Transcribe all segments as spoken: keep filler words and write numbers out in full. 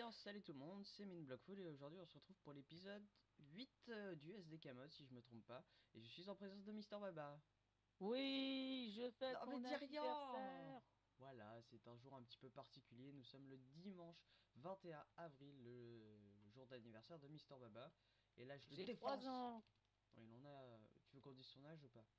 Alors salut tout le monde, c'est MinBlockFood et aujourd'hui on se retrouve pour l'épisode huit euh, du S D K Mod si je me trompe pas. Et je suis en présence de Mister Baba. Oui, je fête Non mais mon dis rien. anniversaire. Voilà, c'est un jour un petit peu particulier, nous sommes le dimanche vingt et un avril, le, le jour d'anniversaire de Mister Baba. Et là je le J'ai trois défonce. ans. Oui, il en a... Tu veux qu'on dise son âge ou pas?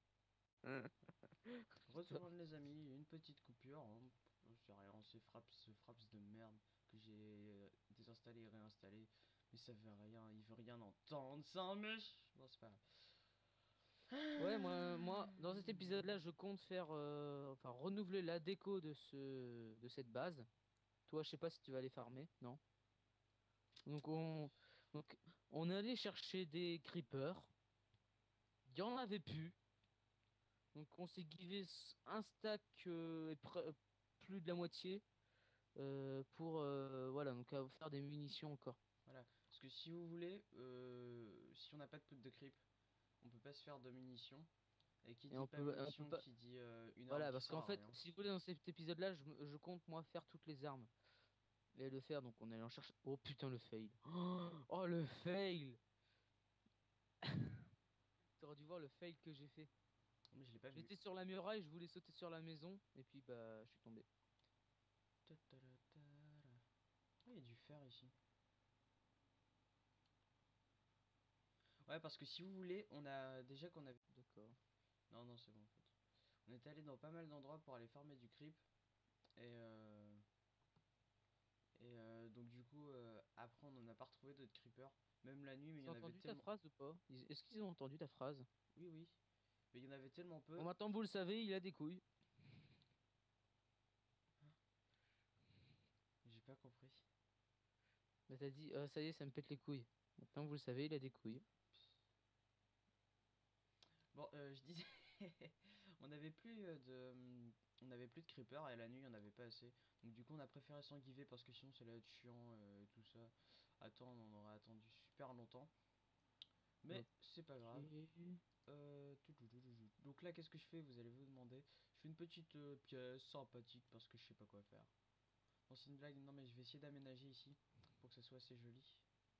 Retourne les amis, une petite coupure, hein. Je sais rien, c'est Fraps, ce Fraps de merde que j'ai euh, désinstallé et réinstallé. Mais ça veut rien, il veut rien entendre, c'est un mèche. Bon, c'est pas Ouais, moi, grave. moi, dans cet épisode-là, je compte faire, euh, enfin, renouveler la déco de ce, de cette base. Toi, je sais pas si tu vas aller farmer, non? Donc on, donc on est allé chercher des creepers. Il y en avait plus. Donc on s'est givé s- un stack euh, et pre- plus de la moitié euh, pour, euh, voilà, donc à faire des munitions encore. Voilà, parce que si vous voulez, euh, si on n'a pas de poudre de creep, on peut pas se faire de munitions. Et qui Et dit on pas peut, on peut munitions, pas. qui dit euh, une arme Voilà, qui parce sert qu'en à fait, rien. si vous voulez, dans cet épisode-là, je, me- je compte moi faire toutes les armes et le faire. Donc on est allé en chercher. Oh putain, le fail. Oh, oh, le fail. T'aurais dû voir le fail que j'ai fait. Oh, mais je l'ai pas vu. J'étais sur la muraille, je voulais sauter sur la maison et puis bah je suis tombé. Oh, il y a du fer ici. Ouais, parce que si vous voulez, on a déjà qu'on avait. D'accord. Non, non, c'est bon en fait. On est allé dans pas mal d'endroits pour aller farmer du creep. Et, euh, et euh, donc du coup, euh, après on n'en a pas retrouvé d'autres creepers. Même la nuit, mais il Ils y ont en avait entendu ta tellement... phrase ou pas? Ils- Est-ce qu'ils ont entendu ta phrase? Oui, oui. Mais il y en avait tellement Bon peu. maintenant vous le savez, il a des couilles. J'ai pas compris. Bah t'as dit, euh, ça y est, ça me pète les couilles. Maintenant vous le savez, il a des couilles. Bon, euh, je disais... on avait plus euh, de... On avait plus de creepers et la nuit, il y en avait pas assez. Donc du coup, on a préféré s'enguiver parce que sinon, ça allait être chiant euh, et tout ça. Attends, on aurait attendu super longtemps. Mais c'est pas Ok. grave. Euh, tout, tout, tout, tout, tout. Donc là, qu'est-ce que je fais? Vous allez vous demander. Je fais une petite euh, pièce sympathique parce que je sais pas quoi faire. Non, c'est une blague. Non, mais je vais essayer d'aménager ici pour que ça soit assez joli.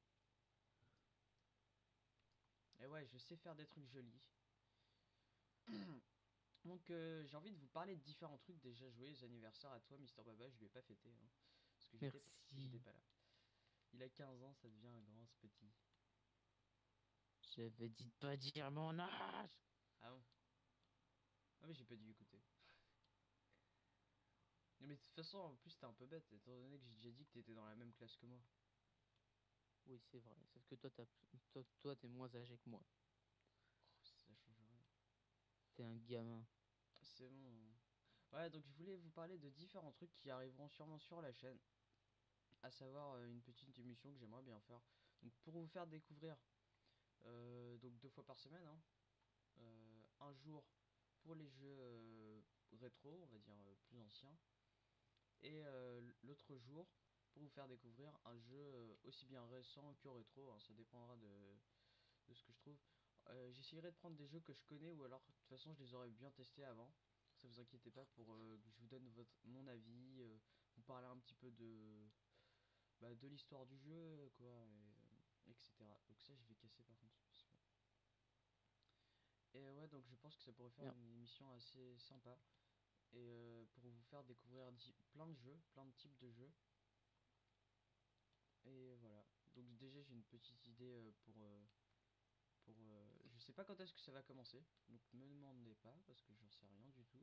Et ouais, je sais faire des trucs jolis. Donc euh, j'ai envie de vous parler de différents trucs. Déjà, joyeux anniversaire à toi, Mister Baba. Je lui ai pas fêté, hein, parce que j'étais j'étais Merci. pas là. Il a quinze ans, ça devient un grand ce petit. J'avais dit de pas dire mon âge. Ah bon? Ah mais j'ai pas dû écouter. Non, mais de toute façon, en plus, t'es un peu bête, étant donné que j'ai déjà dit que t'étais dans la même classe que moi. Oui, c'est vrai. Sauf que toi, t'as, toi, toi, t'es moins âgé que moi. Oh, ça change rien. T'es un gamin. C'est bon. Ouais, donc je voulais vous parler de différents trucs qui arriveront sûrement sur la chaîne. À savoir euh, une petite émission que j'aimerais bien faire. Donc pour vous faire découvrir, euh, donc deux fois par semaine, hein, euh, un jour pour les jeux euh, rétro, on va dire euh, plus anciens, et euh, l'autre jour pour vous faire découvrir un jeu euh, aussi bien récent que rétro, hein, ça dépendra de, de ce que je trouve. Euh, J'essayerai de prendre des jeux que je connais ou alors de toute façon je les aurais bien testés avant. Ça vous inquiétez pas pour euh, que je vous donne votre, mon avis, euh, vous parler un petit peu de, bah, de l'histoire du jeu, quoi, et, euh, et cetera. Donc ça je vais casser par contre. Et ouais, donc je pense que ça pourrait faire Bien. une émission assez sympa. Et euh, pour vous faire découvrir plein de jeux, plein de types de jeux. Et voilà. Donc déjà j'ai une petite idée euh, pour... euh, pour euh, je sais pas quand est-ce que ça va commencer. Donc me demandez pas parce que j'en sais rien du tout.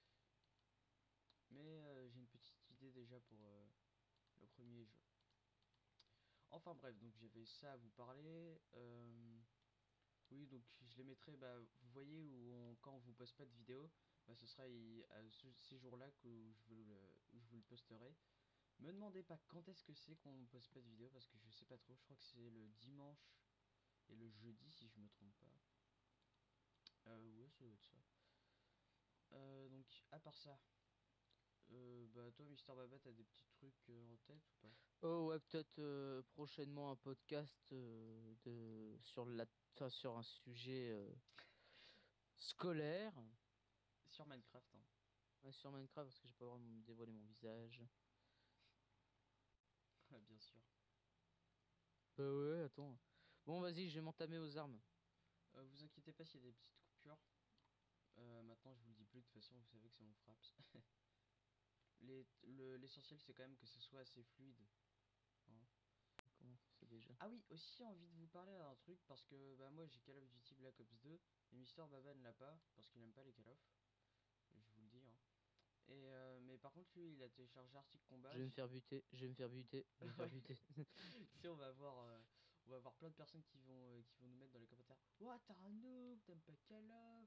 Mais euh, j'ai une petite idée déjà pour euh, le premier jeu. Enfin bref, donc j'avais ça à vous parler. Euh, oui, donc je les mettrai, bah, vous voyez, où on- quand on vous poste pas de vidéo, bah, ce sera il- à ce- ces jours-là que je, vous le, où je vous le posterai. Me demandez pas quand est-ce que c'est qu'on poste pas de vidéo parce que je sais pas trop. Je crois que c'est le dimanche et le jeudi si je me trompe pas. Euh, ouais, ça doit être ça. Euh, donc à part ça, euh, bah toi Mister Baba, t'as des petits trucs euh, en tête ou pas? Oh ouais, peut-être euh, prochainement un podcast euh, de sur la enfin, sur un sujet euh, scolaire. Sur Minecraft, hein. Ouais, sur Minecraft parce que j'ai pas vraiment dévoilé mon visage. Bien sûr. Bah ouais, attends. Bon, vas-y, je vais m'entamer aux armes. Euh, vous inquiétez pas s'il y a des petites coupures. Euh, maintenant, je vous le dis plus, de toute façon, vous savez que c'est mon fraps. Les- le- L'essentiel, c'est quand même que ce soit assez fluide, hein. Comment on fait ça déjà? Ah oui, aussi envie de vous parler d'un truc, parce que bah, moi j'ai Call of Duty Black Ops deux, et Mister Baba ne l'a pas, parce qu'il aime pas les Call of, je vous le dis, hein. Et euh, mais par contre, lui, il a téléchargé Arctic Combat. Je vais me faire buter, je vais me faire buter, je vais me faire Ouais. buter. Si on va avoir, euh, on va avoir plein de personnes qui vont, euh, qui vont nous mettre dans les commentaires. Ouah, t'as un noob, t'aimes pas Call of.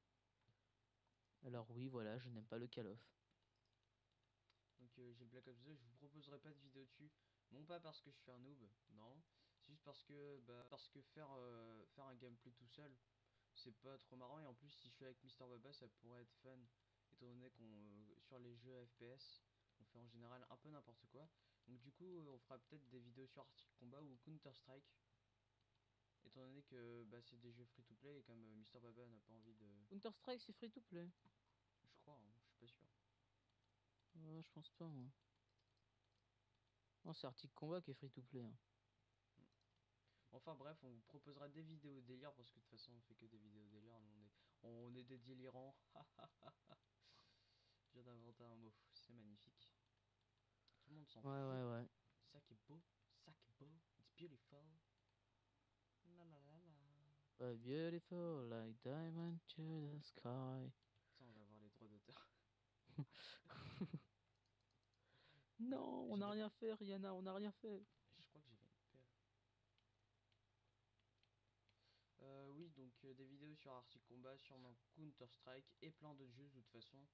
Alors oui, voilà, je n'aime pas le Call of. Donc euh, j'ai le Black Ops deux, je vous proposerai pas de vidéo dessus. Non pas parce que je suis un noob, non. C'est juste parce que, bah, parce que faire, euh, faire un gameplay tout seul, c'est pas trop marrant. Et en plus, si je suis avec Mister Baba, ça pourrait être fun. Étant donné qu'on, euh, sur les jeux F P S, on fait en général un peu n'importe quoi. Donc du coup, euh, on fera peut-être des vidéos sur Arctic Combat ou Counter Strike. Étant donné que bah, c'est des jeux free to play et comme euh, Mister Baba n'a pas envie de... Counter-Strike, c'est free to play. Je crois, hein, je suis pas sûr. Ouais, je pense pas, moi. Non, c'est Arctic Combat qui est free to play, hein. Mm. Enfin bref, on vous proposera des vidéos délire parce que de toute façon on fait que des vidéos délire, nous, on est, on est des délirants. Je viens d'inventer un mot, c'est magnifique. Tout le monde s'en Ouais, fout. ouais, ouais. Ça qui est beau, ça qui est beau, it's beautiful. La la la la. But beautiful like diamond to the sky. Ça on va avoir les droits d'auteur. Oula, Non, on n'a j'avais... rien fait, Rihanna, on n'a rien fait. Je crois que j'avais une pelle. Euh, oui, donc euh, des vidéos sur Arctic Combat, sur Counter Strike et plein d'autres jeux de toute façon.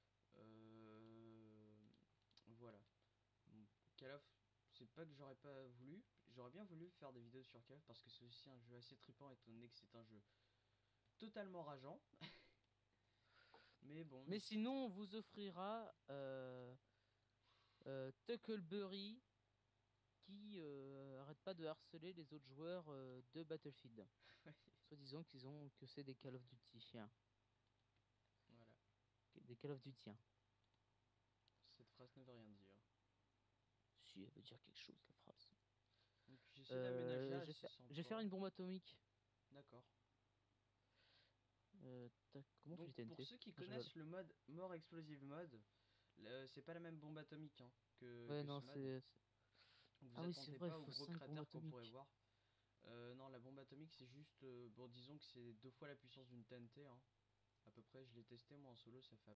Euh, Voilà. Bon, Call of, c'est pas que j'aurais pas voulu. J'aurais bien voulu faire des vidéos sur Call of parce que c'est aussi un jeu assez trippant étant donné que c'est un jeu totalement rageant. Mais bon, Mais sinon, on vous offrira euh, euh, Tuckleberry qui euh, arrête pas de harceler les autres joueurs euh, de Battlefield. Soit disant qu'ils ont que c'est des Call of Duty, hein. voilà. Des Call of Duty, hein. Cette phrase ne veut rien dire. Si, elle veut dire quelque chose, la phrase. Donc j'essaie d'aménager Euh, je vais assez faire, je vais faire sympa. une bombe atomique. D'accord. Euh, tac, comment on fait Donc du pour T N T? ceux qui Ah, je rigole. connaissent le mode More Explosive Mode, le- c'est pas la même bombe atomique, hein, que, Ouais, que non, ce mode. c'est... c'est- Donc vous Ah oui, c'est attendez vrai, il pas au faut gros cinq bombes cratère qu'on pourrait atomiques. voir. Euh, non, la bombe atomique c'est juste, euh, bon disons que c'est deux fois la puissance d'une T N T, hein. À peu près, je l'ai testé moi en solo, ça fait...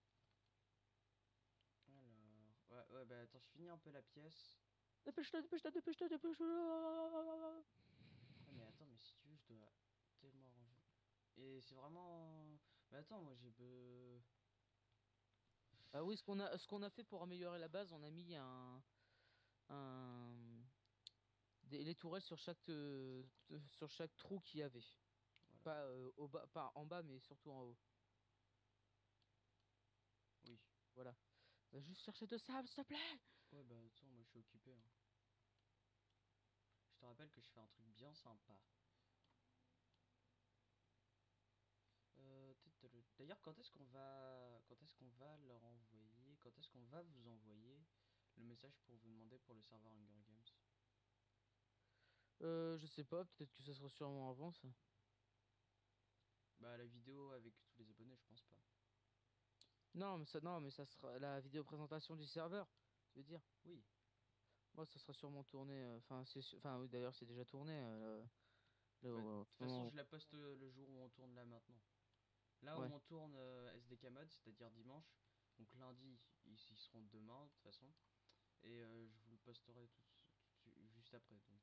Alors... Ouais, ouais, bah attends, je finis un peu la pièce. Dépêche-toi, dépêche-toi, dépêche-toi, dépêche-toi. Ah mais attends, mais si tu veux, je dois tellement arranger. Et c'est vraiment... Mais attends, moi j'ai... be- Ah oui, ce qu'on a, ce qu'on a fait pour améliorer la base, on a mis un, un, des, les tourelles sur chaque, euh, t- sur chaque trou qu'il y avait. Voilà. Pas euh, au bas, pas en bas, mais surtout en haut. Oui. Voilà. Va juste chercher de sable, s'il te plaît. Ouais, bah attends, moi je suis occupé, hein. Je te rappelle que je fais un truc bien sympa. Euh, tut-tut. D'ailleurs, quand est-ce qu'on va... Quand est-ce qu'on va leur envoyer... Quand est-ce qu'on va vous envoyer le message pour vous demander pour le serveur Hunger Games? Euh, je sais pas, peut-être que ça sera sûrement avant ça. Bah la vidéo avec tous les abonnés, je pense pas. Non, mais ça, non, mais ça sera la vidéo présentation du serveur. Tu veux dire? Oui. Moi, ça sera sûrement tourné. euh, Enfin, c'est, su- enfin, oui, d'ailleurs, c'est déjà tourné. euh, le- Bah, de au toute façon, moment je la poste euh, le jour où on tourne là maintenant. Là où où- ouais. on tourne euh, S D K mode, c'est-à-dire dimanche. Donc lundi, ils y seront demain de toute façon. Et euh, je vous le posterai tout, tout- tout- juste après. Donc,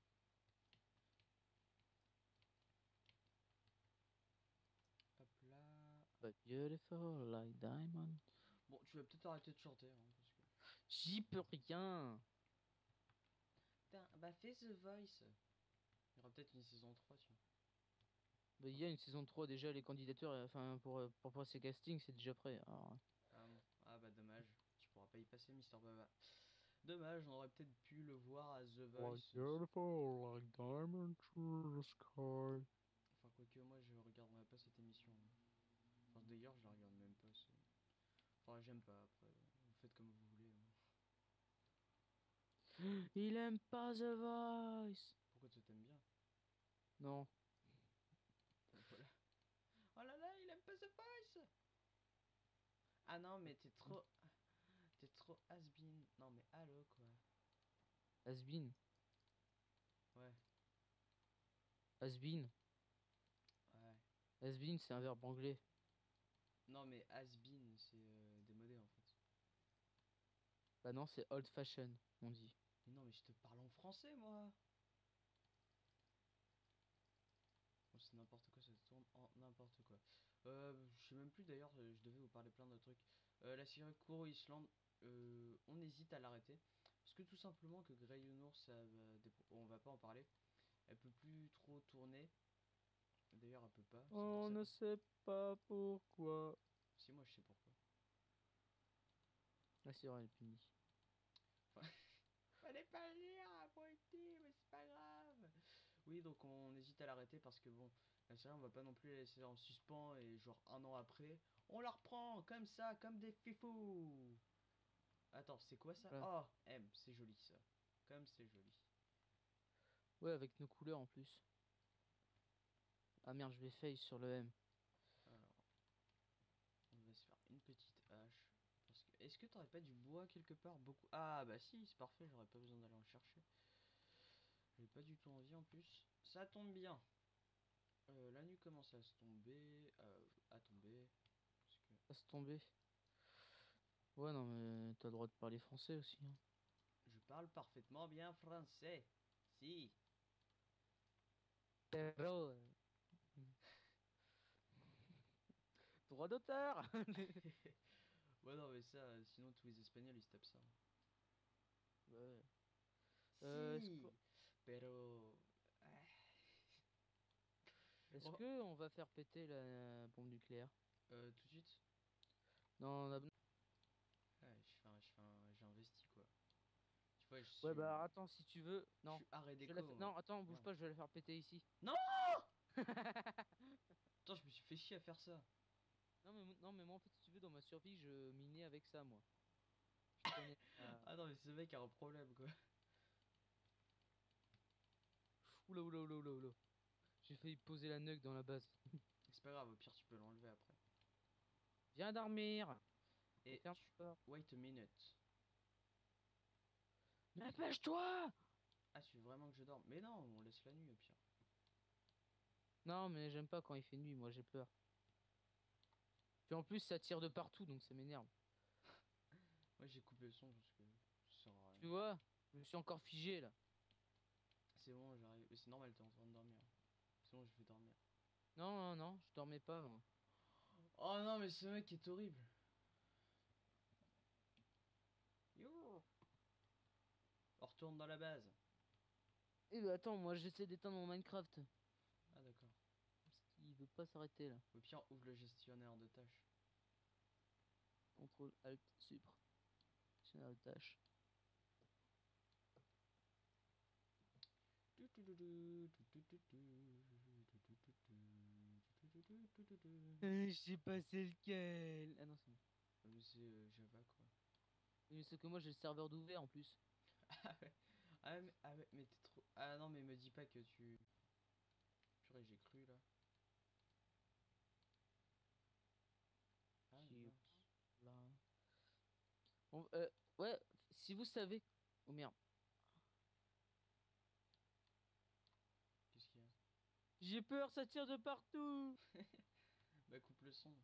euh, hop là. But beautiful like diamond. Bon, tu vas peut-être arrêter de chanter, hein, parce que... J'y peux rien. Putain, bah fais The Voice. Il y aura peut-être une saison trois, tiens. Bah, il y a une saison trois déjà, les candidatures, euh, enfin, pour, euh, pour passer casting, c'est déjà prêt. Alors, Ah, bon. Ah bah dommage, tu pourras pas y passer, Mister Baba. Dommage, on aurait peut-être pu le voir à The like Voice. beautiful like diamond through the sky. Enfin, quoique moi je regarde même pas cette émission, hein. Enfin, d'ailleurs, je la regarde même pas. c'est- Enfin, j'aime pas après. Vous faites comme vous voulez, hein. Il aime pas The Voice. Pourquoi tu t'aimes bien? Non. Voilà. Oh là là, il aime pas The Voice. Ah non, mais t'es trop... T'es trop has-been. Non mais allô quoi. Has-been. Ouais, Has-been. ouais. Has-been, c'est un verbe anglais. Non mais has-been, c'est euh, démodé en fait. Bah non, c'est old fashion, on dit. Mais non mais je te parle en français moi. Bon, c'est n'importe quoi, ça tourne en n'importe quoi. Euh, je sais même plus d'ailleurs, euh, je devais vous parler plein de trucs. Euh, la série Kuro Island, euh, on hésite à l'arrêter. Parce que tout simplement que Grey Younours, ça va des pro- on va pas en parler. Elle peut plus trop tourner. D'ailleurs, elle peut pas, c'est pour On ça. ne sait pas pourquoi. Si, moi je sais pourquoi. Ah, c'est vrai, elle punit. Enfin, fallait pas le dire, abruti, mais c'est pas grave. Oui, donc on hésite à l'arrêter parce que bon, la série, on va pas non plus la laisser en suspens et genre un an après, on la reprend comme ça, comme des fifous. Attends, c'est quoi ça? Voilà. Oh, M, c'est joli ça. Comme c'est joli. Ouais, avec nos couleurs en plus. Ah merde, je vais face sur le M. Alors, on va se faire une petite hache. Parce que, est-ce que t'aurais pas du bois quelque part? Beaucoup. Ah bah si, c'est parfait, j'aurais pas besoin d'aller en chercher. J'ai pas du tout envie en plus. Ça tombe bien. Euh, la nuit commence à se tomber, euh, à tomber. Parce que Laisse tomber. Ouais, non, mais t'as le droit de parler français aussi, hein. je parle parfaitement bien français. Si. Pero, euh, droit d'auteur. Ouais, non, mais ça, euh, sinon tous les Espagnols ils se tapent ça. Ouais. Euh, est-ce que, Si. Pero. Ah. est-ce Oh, que on va faire péter la bombe nucléaire? euh, tout de suite. Non, on a... Ouais, je fais un, je fais un, j'ai investi quoi. Tu vois, je Ouais, suis, bah euh, attends, si tu veux. je Non. suis arrêt Je vais la déco fa- moi. Non, attends, bouge Merde. pas, je vais la faire péter ici. Non. Attends, je me suis fait chier à faire ça. Non, mais, non, mais moi, en fait, si tu veux, dans ma survie, je minais avec ça, moi. Je prenais. euh, Ah non, mais ce mec a un problème quoi. Oula, oula, oula, oula, oula. J'ai failli poser la nuque dans la base. C'est pas grave, au pire tu peux l'enlever après. Viens dormir. Et Et ferme tu... la porte. Wait a minute. Dépêche-toi! Ah, tu veux vraiment que je dorme? Mais non, on laisse la nuit au pire. Non, mais j'aime pas quand il fait nuit, moi j'ai peur. Puis en plus, ça tire de partout, donc ça m'énerve. Moi j'ai coupé le son parce que ça sert à rien. Tu vois? Je me suis encore figé là. C'est bon, j'arrive. Mais c'est normal, t'es en train de dormir. C'est bon, je vais dormir. Non, non, non, je dormais pas, moi. Oh non, mais ce mec est horrible. Yo! On retourne dans la base. Eh bah attends, moi j'essaie d'éteindre mon Minecraft. Ah d'accord. Parce qu'il veut pas s'arrêter là. Au pire, ouvre le gestionnaire de tâches. Contrôle Alt Supr. Gestionnaire de tâches. Euh, je sais pas c'est lequel. Ah non, c'est bon. Euh, C'est euh, Java quoi. Mais c'est que moi j'ai le serveur d'ouvert en plus. Ah ouais. Ah mais, ah ouais, mais t'es trop. Ah non, mais me dis pas que tu. Purée, j'ai cru là. Ah Qui- mince. Là. Bon, euh, ouais, si vous savez. Oh merde. Qu'est-ce qu'il y a? J'ai peur, ça tire de partout. Bah coupe le son.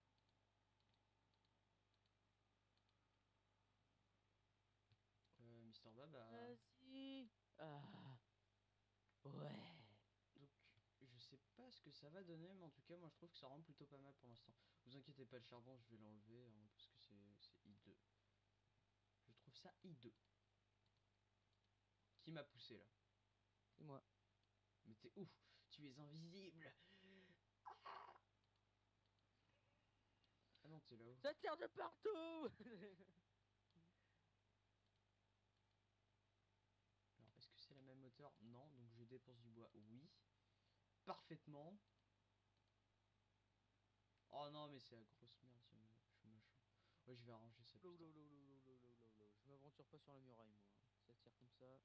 Euh, Mister Baba. Vas-y. Ah. Ouais. Donc, je sais pas ce que ça va donner, mais en tout cas, moi je trouve que ça rend plutôt pas mal pour l'instant. Vous inquiétez pas, le charbon, je vais l'enlever hein, parce que c'est c'est hideux. Je trouve ça hideux. Qui m'a poussé là? C'est moi. Mais t'es ouf, tu es invisible. Ah non, t'es là-haut. Ça tire de partout. Alors, est-ce que c'est la même hauteur? Non, donc je dépense du bois. Oui, parfaitement. Oh non, mais c'est la grosse merde, je je suis méchant. Ouais, je vais arranger ça plus Oula, tard. oula, oula, oula, oula, oula, oula. Je m'aventure pas sur la muraille, moi. ça tire comme ça.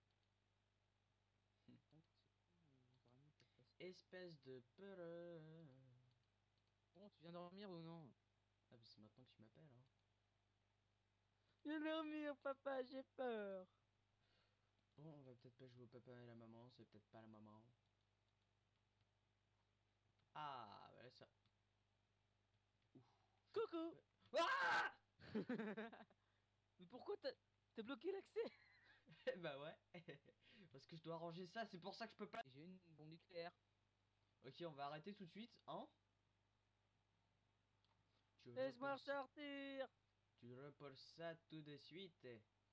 Tac, les araignées peuvent passer. Espèce de peureux. Bon, tu viens dormir ou non? Ah, bah, c'est maintenant que tu m'appelles, hein. Viens dormir, papa, j'ai peur. Bon, on va peut-être pas jouer au papa et la maman, c'est peut-être pas la maman. Ah, bah là, ça. Ouf. Coucou. Ah. Mais pourquoi t'as t'as bloqué l'accès? Bah ouais. Parce que je dois ranger ça, c'est pour ça que je peux pas. J'ai une bombe nucléaire. Ok, on va arrêter tout de suite, hein. Tu Laisse-moi repenses, sortir. tu repenses ça tout de suite.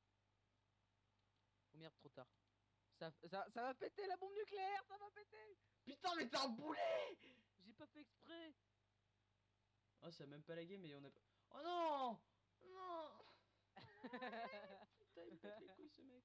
Oh merde, trop tard. Ça, ça, ça va péter la bombe nucléaire, ça va péter. Putain, mais t'es un boulet. J'ai pas fait exprès. Oh, ça a même pas lagué, mais on a pas. Oh non. Non. Putain, il me pète les couilles, ce mec.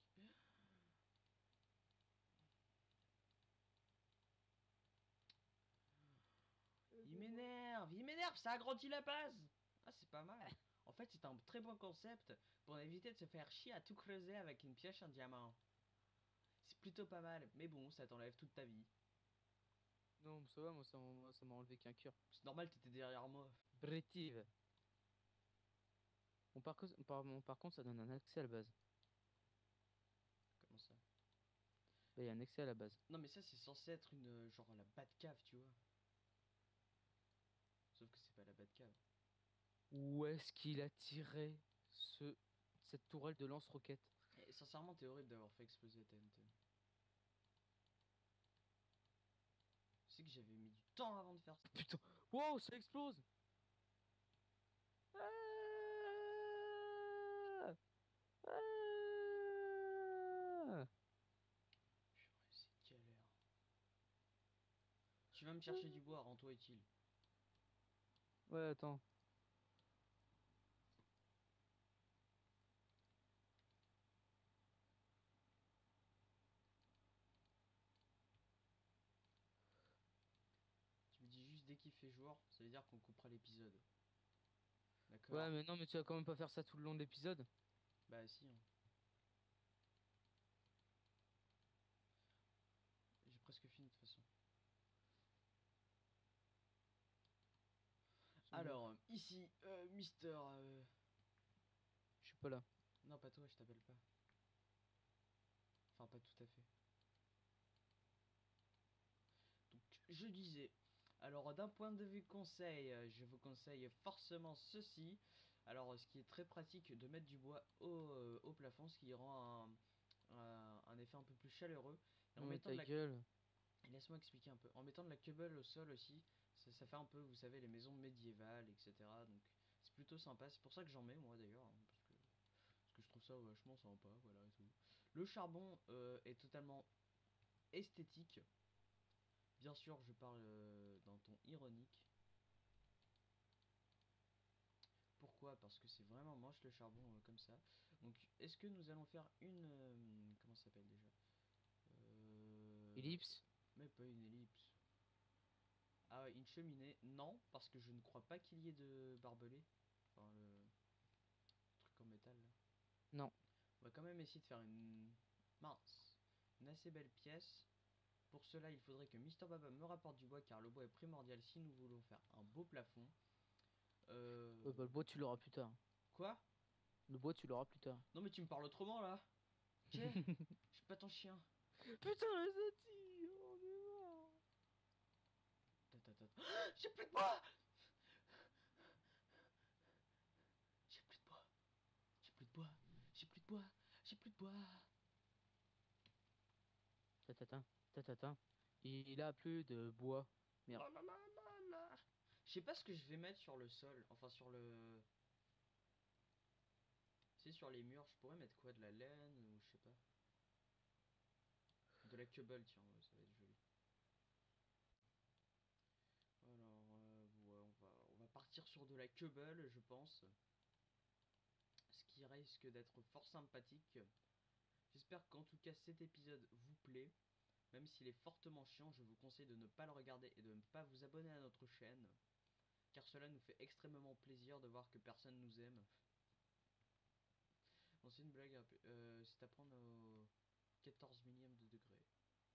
Il m'énerve, il m'énerve, ça agrandit la base. Ah, c'est pas mal. En fait, c'est un très bon concept pour éviter de se faire chier à tout creuser avec une pioche en diamant. C'est plutôt pas mal, mais bon, ça t'enlève toute ta vie. Non, ça va, moi ça m'a ça m'a enlevé qu'un cœur. C'est normal, t'étais derrière moi. Brétive. Bon, par, cause- par, bon, par contre, ça donne un accès à la base. Comment ça? Bah, il y a un accès à la base. Non, mais ça, c'est censé être une. euh, Genre la Batcave, tu vois. Sauf que c'est pas la Batcave. Où est-ce qu'il a tiré ce, cette tourelle de lance-roquette? Et sincèrement, t'es horrible d'avoir fait exploser T N T. Tu sais que j'avais mis du temps avant de faire ça. Putain, wow, ça explose! Ah ah Purée, c'est galère. Tu vas me chercher du bois, rends-toi utile. Ouais, attends. Tu me dis juste dès qu'il fait jour, ça veut dire qu'on coupera l'épisode. Ouais, D'accord? mais non, mais tu vas quand même pas faire ça tout le long de l'épisode. Bah si, hein. J'ai presque fini de toute façon. C'est bon, Alors, euh, ici, euh, Mister... euh, je suis pas là. Non, pas toi, je t'appelle pas. Enfin, pas tout à fait. Donc, je disais... Alors, d'un point de vue conseil, euh, je vous conseille forcément ceci. Alors, ce qui est très pratique de mettre du bois au, euh, au plafond, ce qui rend un, un, un effet un peu plus chaleureux. Et en Non, mais mettant de ta la... gueule. Laisse-moi expliquer un peu. En mettant de la cobble au sol aussi, ça, ça fait un peu, vous savez, les maisons médiévales, et cetera. Donc, c'est plutôt sympa. C'est pour ça que j'en mets, moi, d'ailleurs. Hein, parce que parce que je trouve ça vachement sympa, voilà et tout. Le charbon euh, est totalement esthétique. Bien sûr, je parle euh, d'un ton ironique. Pourquoi? Parce que c'est vraiment moche le charbon euh, comme ça. Donc, est-ce que nous allons faire une... euh, comment ça s'appelle déjà? euh, Ellipse. Mais pas une ellipse. Ah ouais, une cheminée? Non, parce que je ne crois pas qu'il y ait de barbelés. Enfin, le truc en métal là. Non. On va quand même essayer de faire une... Mince. Une assez belle pièce. Pour cela, il faudrait que Mister Baba me rapporte du bois car le bois est primordial si nous voulons faire un beau plafond. Euh... Ouais, bah, le bois, tu l'auras plus tard. Quoi? Le bois, tu l'auras plus tard. Non mais tu me parles autrement là. Ok? Je suis pas ton chien. Putain, les Zati! Oh, mais non. Ta, ta, ta. Ah, j'ai plus de bois. J'ai plus de bois. J'ai plus de bois. J'ai plus de bois. J'ai plus de bois. Tatata, tatata. Il a plus de bois. Merde. La, la, la, la, la. Je sais pas ce que je vais mettre sur le sol. Enfin sur le... C'est sur les murs. Je pourrais mettre quoi? De la laine ou je sais pas. De la cobble, tiens, ouais, ça va être joli. Alors, euh, ouais, on va, on va partir sur de la cobble, je pense. Ce qui risque d'être fort sympathique. J'espère qu'en tout cas cet épisode vous plaît. Même s'il est fortement chiant, je vous conseille de ne pas le regarder et de ne pas vous abonner à notre chaîne. Car cela nous fait extrêmement plaisir de voir que personne nous aime. Bon, c'est une blague un peu. Euh, c'est à prendre au quatorze millième de degré.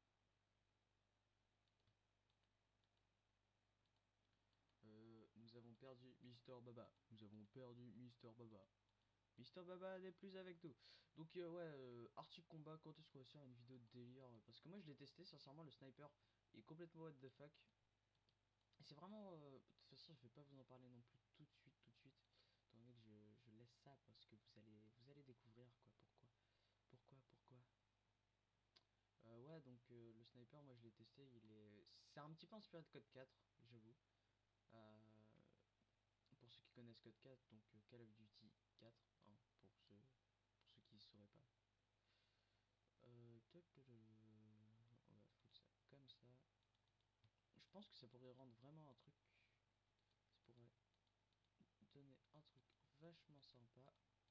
Euh, nous avons perdu Mister Baba. Nous avons perdu Mister Baba. Mister Baba n'est plus avec nous. Donc euh, ouais, euh, Arctic Combat, quand est-ce qu'on va se faire une vidéo de délire? Parce que moi je l'ai testé, sincèrement, le sniper est complètement what the fuck. Et c'est vraiment... euh, de toute façon, je vais pas vous en parler non plus tout de suite, tout de suite. Étant donné que je, je laisse ça parce que vous allez, vous allez découvrir quoi, pourquoi. Pourquoi, pourquoi euh, Ouais, donc euh, le sniper, moi je l'ai testé, il est... C'est un petit peu inspiré de Code quatre, j'avoue. Euh, pour ceux qui connaissent Code quatre, donc euh, Call of Duty quatre, hein, pour ceux, pour ceux qui ne sauraient pas. Euh, on va foutre ça comme ça. Je pense que ça pourrait rendre vraiment un truc. Ça pourrait donner un truc vachement sympa.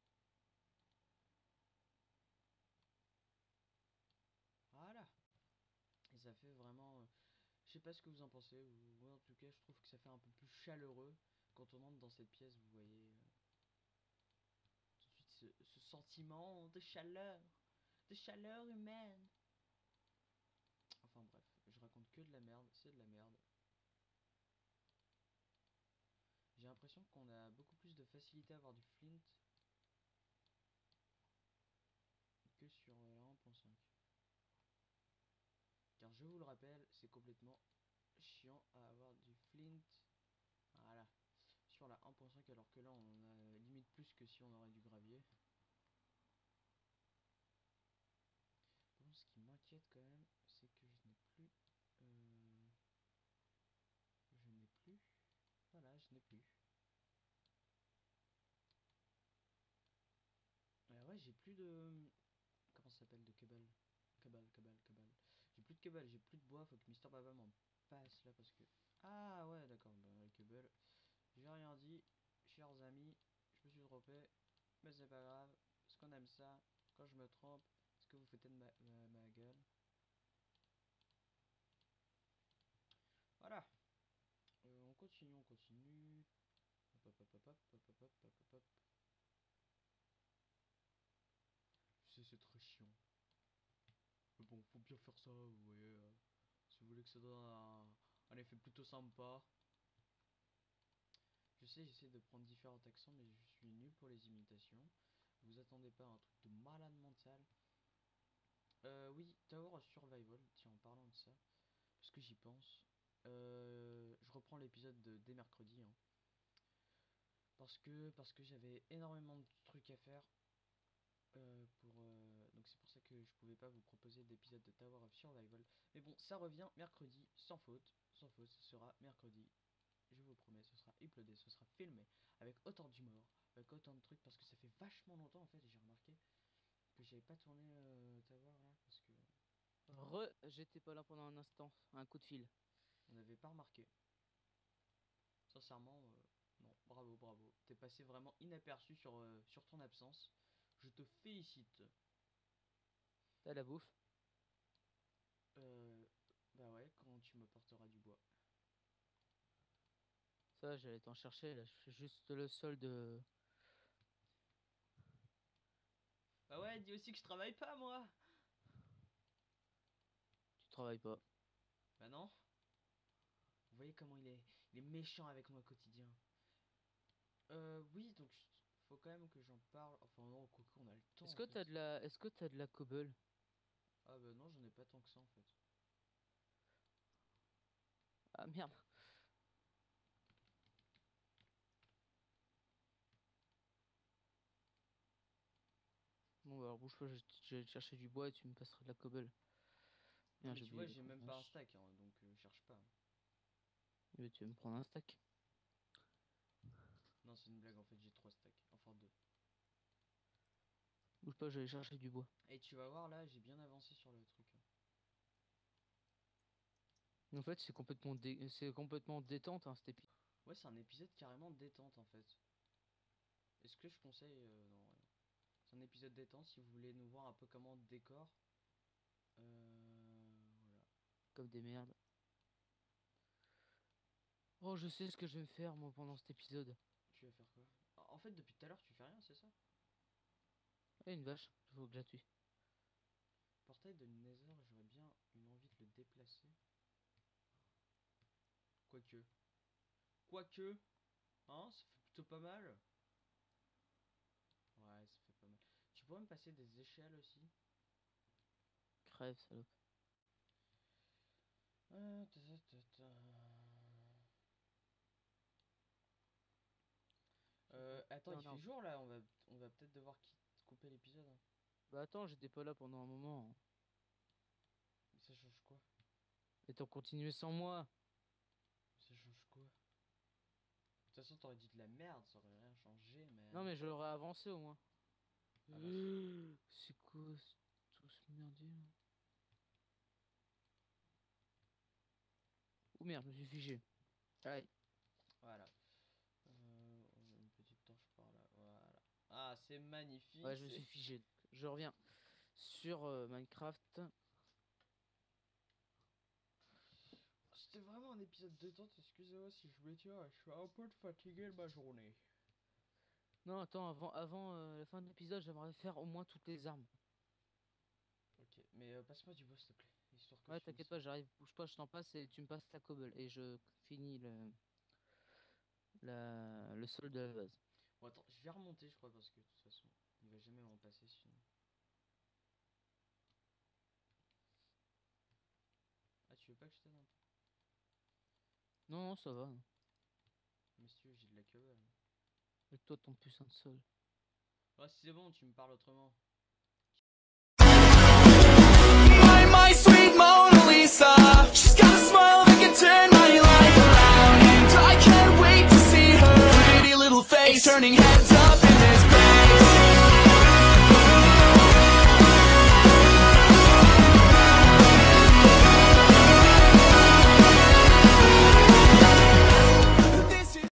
Voilà. Et ça fait vraiment. euh, je sais pas ce que vous en pensez. Ou, moi en tout cas, je trouve que ça fait un peu plus chaleureux quand on entre dans cette pièce. Vous voyez euh, tout de suite ce, ce sentiment de chaleur, de chaleur humaine. Enfin bref, je raconte que de la merde. C'est de la merde. J'ai l'impression qu'on a beaucoup plus de facilité à avoir du flint que sur la un point cinq. Car je vous le rappelle, c'est complètement chiant à avoir du flint. Voilà. Sur la un point cinq, alors que là on a limite plus que si on aurait du gravier. Bon, ce qui m'inquiète quand même, c'est que je n'ai plus... Euh, je n'ai plus... Voilà, je n'ai plus. Euh, ouais, j'ai plus de... Comment ça s'appelle? De cabale. Cabale, cabale, cabale. J'ai plus de cabale, j'ai plus de bois, faut que Mister Baba m'en passe là parce que... Ah ouais, d'accord, bah les cabale. J'ai rien dit, chers amis, je me suis trompé, mais c'est pas grave, parce qu'on aime ça, quand je me trompe, est-ce que vous foutez de ma, ma, ma gueule? Voilà, euh, on continue, on continue. Hop, hop, hop, hop, hop, hop, hop, hop, hop, hop. Je sais, c'est très chiant. Mais bon, faut bien faire ça, vous voyez. euh, si vous voulez que ça donne un, un effet plutôt sympa. Je sais, j'essaie de prendre différents accents, mais je suis nul pour les imitations. Vous attendez pas à un truc de malade mental. Euh, oui, Tower Survival, tiens, en parlant de ça, parce que j'y pense. Euh, je reprends l'épisode de dès mercredi, hein, parce que parce que j'avais énormément de trucs à faire. Euh, pour euh, donc c'est pour ça que je pouvais pas vous proposer d'épisode de Tower of Survival. Mais bon, ça revient mercredi, sans faute, sans faute, ce sera mercredi. Je vous promets, ce sera uploadé, ce sera filmé, avec autant d'humour, avec autant de trucs, parce que ça fait vachement longtemps en fait, et j'ai remarqué que j'avais pas tourné euh, Tower là, parce que Re, j'étais pas là pendant un instant. Un coup de fil. on n'avait pas remarqué. Sincèrement, euh, non, bravo, bravo. T'es passé vraiment inaperçu sur, euh, sur ton absence. Je te félicite. T'as la bouffe. Euh, bah ouais, quand tu me porteras du bois. Ça, j'allais t'en chercher. Là, je fais juste le sol de. Bah ouais, dis aussi que je travaille pas, moi. Tu travailles pas. Bah non. Vous voyez comment il est, il est méchant avec moi au quotidien. Euh, oui, donc faut quand même que j'en parle. Enfin non, quoique on a le temps Est-ce en que t'as fait. de la, est-ce que t'as de la cobble? Ah bah non, j'en ai pas tant que ça en fait. Ah merde. Bon, bah, alors bouge pas, je je vais te chercher du bois et tu me passeras de la cobble. Non Merde, mais j'ai tu vois, oublié j'ai même pas un l'écran. stack, hein, donc euh, cherche pas. Eh ben, tu vas me prendre un stack. Non, c'est une blague en fait, j'ai trois stacks. Enfin deux. Bouge pas, je vais aller chercher du bois. Et tu vas voir là, j'ai bien avancé sur le truc, hein. En fait, c'est complètement, dé... c'est complètement détente, hein, cet épisode. Ouais, c'est un épisode carrément détente en fait. Est-ce que je conseille euh, Non, ouais. C'est un épisode détente si vous voulez nous voir un peu comment on décore. Euh, voilà. Comme des merdes. Oh, je sais ce que je vais me faire, moi, pendant cet épisode. Tu vas faire quoi? En fait, depuis tout à l'heure, tu fais rien, c'est ça? Eh, une vache, il faut que je la tue. Portail de Nether, j'aurais bien une envie de le déplacer. Quoique. Quoique. Hein, ça fait plutôt pas mal. Ouais, ça fait pas mal. Tu pourrais me passer des échelles aussi? Crève, salope. Euh, ta, ta, ta, ta. Euh, attends, il fait jour là, on va, on va peut-être devoir quitter, couper l'épisode. Hein. Bah attends, j'étais pas là pendant un moment. Ça change quoi? Et t'as continué sans moi. Ça change quoi? De toute façon, t'aurais dit de la merde, ça aurait rien changé, mais... Non mais je l'aurais avancé au moins. Ah bah, c'est quoi tout ce merdier là? Oh merde, je me suis figé. Aïe. voilà. Euh, on a une petite torche par là, voilà. Ah, c'est magnifique. Ouais, je me suis figé. Je reviens sur euh, Minecraft. C'était vraiment un épisode détente, excusez-moi si je m'étire, je suis un peu fatigué de ma journée. Non, attends, avant, avant euh, la fin de l'épisode, j'aimerais faire au moins toutes les armes. Ok, mais euh, passe-moi du bois s'il te plaît, histoire que Ouais, je t'inquiète finisse. pas, j'arrive, bouge pas, je t'en passe et tu me passes la cobble et je finis le, la, le sol de la base. Bon attends, je vais remonter je crois parce que de toute façon, il va jamais m'en passer sinon. Ah, tu veux pas que je t'aide un peu? Non, non, ça va. Mais si tu veux, j'ai de la cobble. Avec toi, ton puissant de sol. Ouais, si c'est bon, tu me parles autrement. My, my sweet Mona Lisa, she's got a smile that can turn my life around, and I can't wait to see her pretty little face turning heads up.